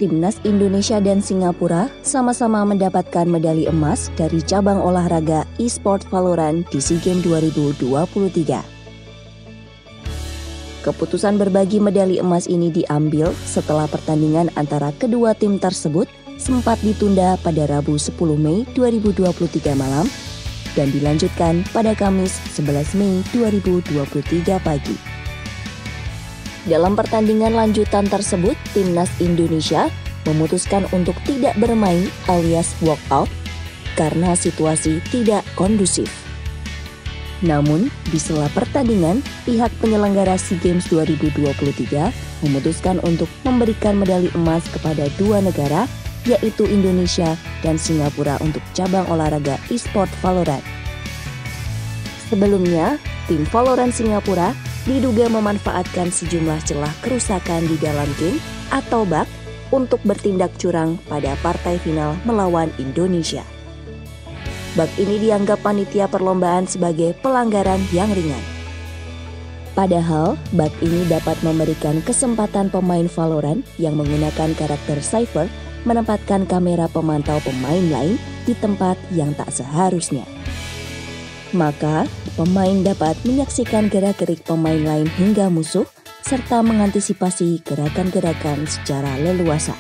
Timnas Indonesia dan Singapura sama-sama mendapatkan medali emas dari cabang olahraga e-sport Valorant di SEA Games 2023. Keputusan berbagi medali emas ini diambil setelah pertandingan antara kedua tim tersebut sempat ditunda pada Rabu 10 Mei 2023 malam dan dilanjutkan pada Kamis 11 Mei 2023 pagi. Dalam pertandingan lanjutan tersebut, Timnas Indonesia memutuskan untuk tidak bermain alias walkout karena situasi tidak kondusif. Namun, di sela pertandingan, pihak penyelenggara SEA Games 2023 memutuskan untuk memberikan medali emas kepada dua negara, yaitu Indonesia dan Singapura untuk cabang olahraga e-sport Valorant. Sebelumnya, tim Valorant Singapura diduga memanfaatkan sejumlah celah kerusakan di dalam game atau bug untuk bertindak curang pada partai final melawan Indonesia. Bug ini dianggap panitia perlombaan sebagai pelanggaran yang ringan. Padahal, bug ini dapat memberikan kesempatan pemain Valorant yang menggunakan karakter Cypher menempatkan kamera pemantau pemain lain di tempat yang tak seharusnya. Maka, pemain dapat menyaksikan gerak-gerik pemain lain hingga musuh, serta mengantisipasi gerakan-gerakan secara leluasa.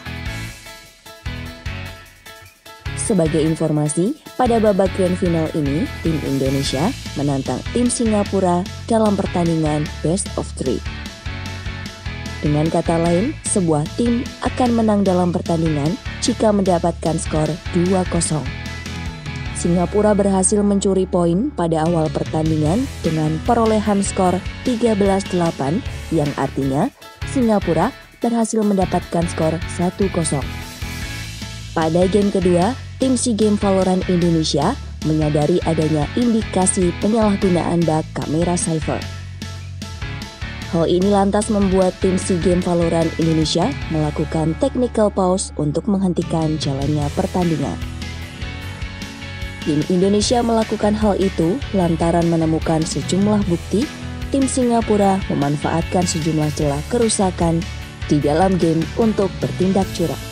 Sebagai informasi, pada babak grand final ini, tim Indonesia menantang tim Singapura dalam pertandingan best of 3. Dengan kata lain, sebuah tim akan menang dalam pertandingan jika mendapatkan skor 2-0. Singapura berhasil mencuri poin pada awal pertandingan dengan perolehan skor 13-8 yang artinya Singapura berhasil mendapatkan skor 1-0. Pada game kedua, tim SEA Games Valorant Indonesia menyadari adanya indikasi penyalahgunaan bug kamera Cypher. Hal ini lantas membuat tim SEA Games Valorant Indonesia melakukan technical pause untuk menghentikan jalannya pertandingan. Tim Indonesia melakukan hal itu lantaran menemukan sejumlah bukti tim Singapura memanfaatkan sejumlah celah kerusakan di dalam game untuk bertindak curang.